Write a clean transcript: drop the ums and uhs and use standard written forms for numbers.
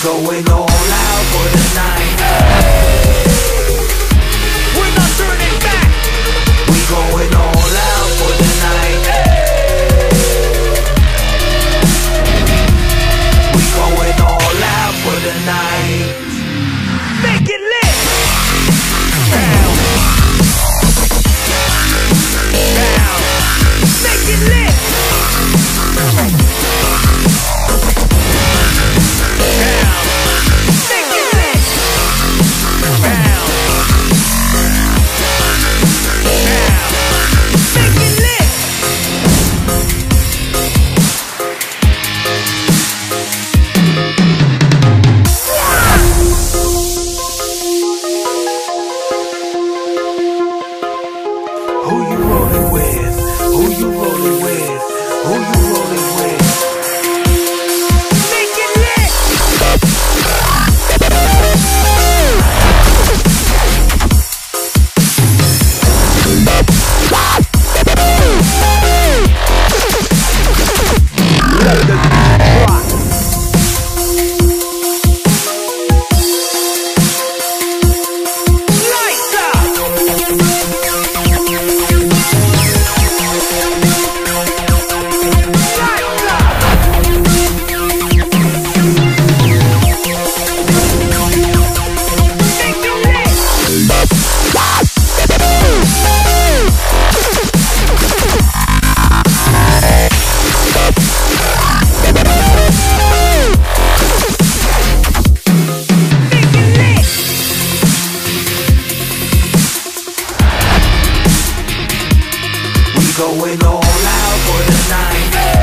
going all out for the night. We're not turning back. We going all out for the night. We going all out for the night. Make it lit. Down. Down. Make it lit. Down. Make it lit. Down. Down. Make it lit. Who you rolling with? Who you rolling with? Who you rolling with? Make it lit. Let the beat rock. Lights out. Lights out. Make it lit. Make it lit. We going all out for the night.